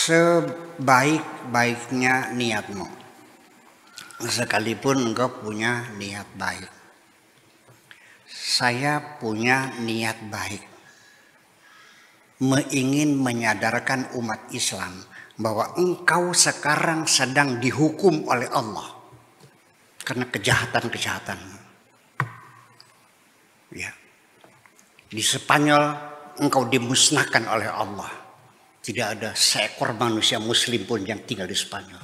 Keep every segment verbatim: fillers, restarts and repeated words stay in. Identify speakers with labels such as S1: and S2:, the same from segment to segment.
S1: sebaik-baiknya niatmu, sekalipun engkau punya niat baik. Saya punya niat baik, ingin menyadarkan umat Islam bahwa engkau sekarang sedang dihukum oleh Allah karena kejahatan-kejahatan. Ya. Di Spanyol engkau dimusnahkan oleh Allah. Tidak ada seekor manusia muslim pun yang tinggal di Spanyol.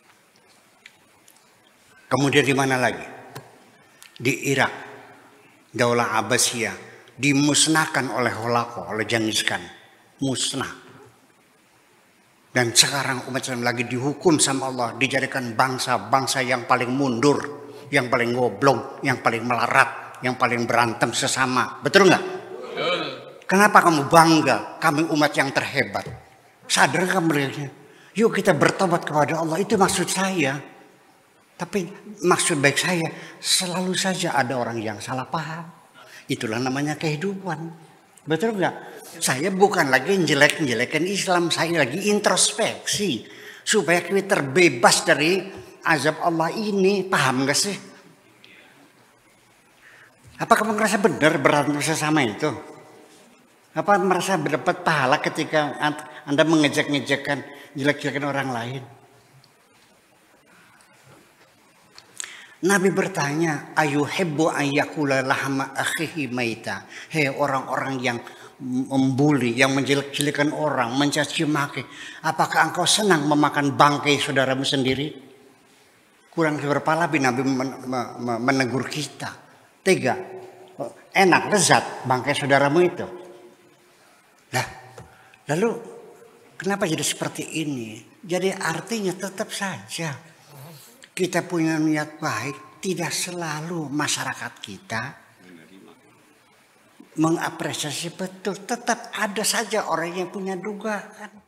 S1: Kemudian di mana lagi? Di Irak, Daulah Abbasiyah dimusnahkan oleh Holako, oleh Genghis Khan. Musnah. Dan sekarang umat Islam lagi dihukum sama Allah, dijadikan bangsa-bangsa yang paling mundur, yang paling goblok, yang paling melarat, yang paling berantem sesama. Betul nggak? Betul. Kenapa kamu bangga? Kami umat yang terhebat. Sadar kamu? Yuk kita bertobat kepada Allah. Itu maksud saya. Tapi maksud baik saya, selalu saja ada orang yang salah paham. Itulah namanya kehidupan. Betul nggak? Saya bukan lagi jelek-jelekan Islam. Saya lagi introspeksi. Supaya kita terbebas dari azab Allah ini. Paham nggak sih? Apa kamu merasa benar berantem sesama itu? Apa merasa mendapat pahala ketika Anda mengejek-ngejekkan, jelek-jelekan orang lain? Nabi bertanya, ayuhibbu an yakula lahma akhihi maita. Hei orang-orang yang membuli, yang menjelek-jelekan orang, mencaci maki, apakah engkau senang memakan bangkai saudaramu sendiri? Kurang berpala Nabi menegur kita. Tiga, enak, lezat bangkai saudaramu itu. Nah, lalu kenapa jadi seperti ini? Jadi artinya tetap saja kita punya niat baik, tidak selalu masyarakat kita mengapresiasi betul. Tetap ada saja orang yang punya dugaan.